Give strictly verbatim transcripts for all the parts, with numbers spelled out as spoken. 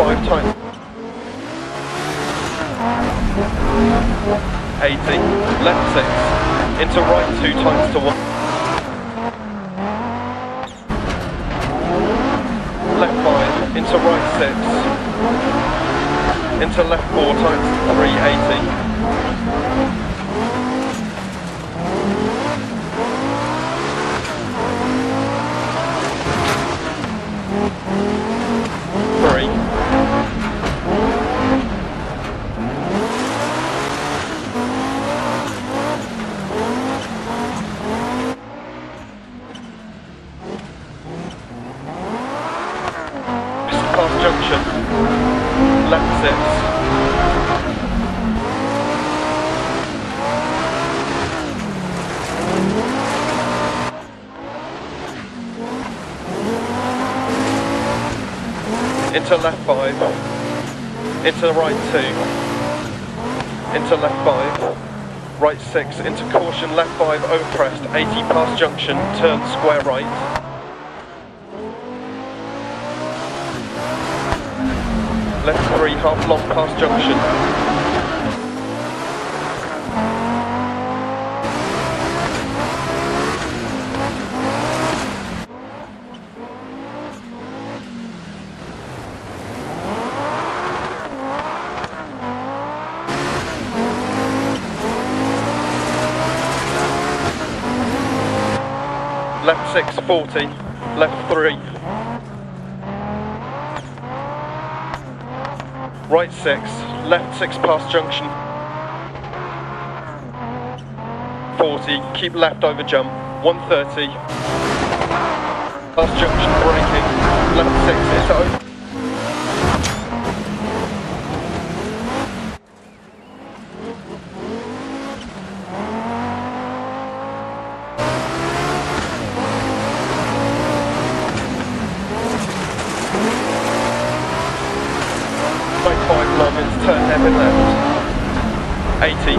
five times. eighty, left six, into right two times to one. Left five, into right six, into left four times three eighty. Three. Past junction, left six. Into left five, into right two, into left five, right six, into caution, left five, over crest, eighty past junction, turn square right. Left three, half long past junction. Left six, forty, left three. Right six, left six past junction. forty, keep left over jump. one thirty. Past junction braking. Left six, it's over. Right five long, it's turn heavy left. eighty.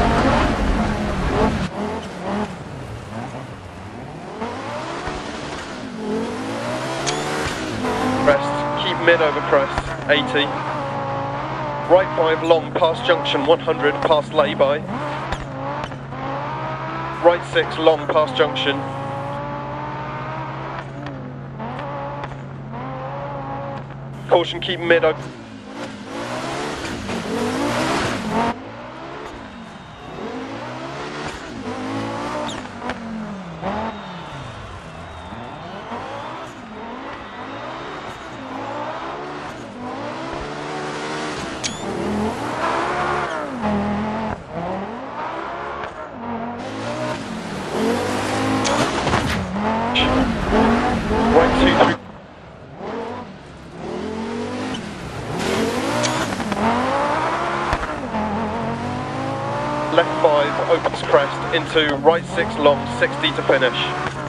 Crest, keep mid over crest. eighty. Right five long, past junction one hundred, past lay-by. Right six long, past junction. Caution, keep mid over. Right two, three. Left five, opens crest, into right six long, sixty to finish.